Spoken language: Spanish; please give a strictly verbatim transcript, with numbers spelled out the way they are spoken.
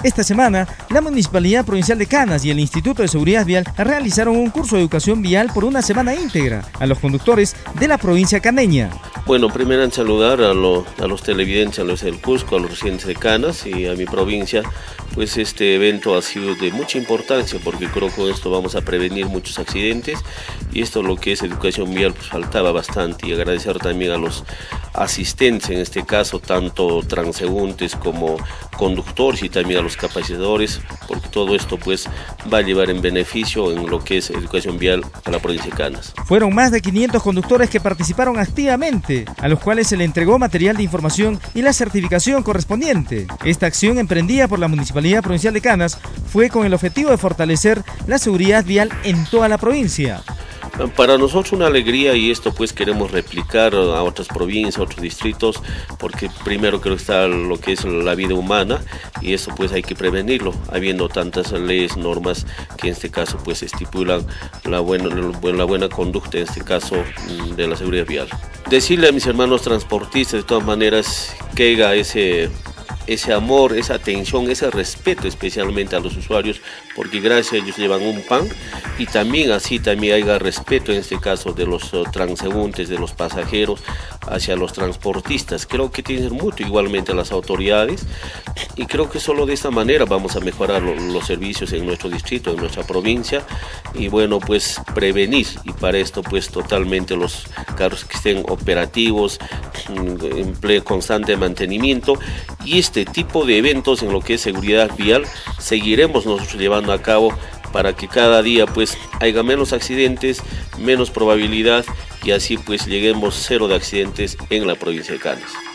Esta semana, la Municipalidad Provincial de Canas y el Instituto de Seguridad Vial realizaron un curso de educación vial por una semana íntegra a los conductores de la provincia caneña. Bueno, primero en saludar a, lo, a los televidentes, a los del Cusco, a los residentes de Canas y a mi provincia. Pues este evento ha sido de mucha importancia porque creo que con esto vamos a prevenir muchos accidentes y esto lo que es educación vial pues faltaba bastante, y agradecer también a los asistentes, en este caso tanto transeúntes como conductores y también a los capacitadores, porque todo esto pues va a llevar en beneficio en lo que es educación vial a la provincia de Canas. Fueron más de quinientos conductores que participaron activamente, a los cuales se le entregó material de información y la certificación correspondiente. Esta acción emprendida por la Municipalidad Provincial de Canas fue con el objetivo de fortalecer la seguridad vial en toda la provincia. Para nosotros una alegría, y esto pues queremos replicar a otras provincias, a otros distritos, porque primero creo que está lo que es la vida humana y eso pues hay que prevenirlo, habiendo tantas leyes, normas que en este caso pues estipulan la buena, la buena conducta, en este caso de la seguridad vial. Decirle a mis hermanos transportistas de todas maneras que haga ese... ese amor, esa atención, ese respeto especialmente a los usuarios, porque gracias a ellos llevan un pan, y también así también haya respeto en este caso de los uh, transeúntes, de los pasajeros hacia los transportistas. Creo que tienen mucho igualmente las autoridades, y creo que solo de esta manera vamos a mejorar lo, los servicios en nuestro distrito, en nuestra provincia, y bueno pues prevenir, y para esto pues totalmente los carros que estén operativos, en constante mantenimiento, y este tipo de eventos en lo que es seguridad vial seguiremos nosotros llevando a cabo para que cada día pues haya menos accidentes, menos probabilidad, y así pues lleguemos cero de accidentes en la provincia de Canas.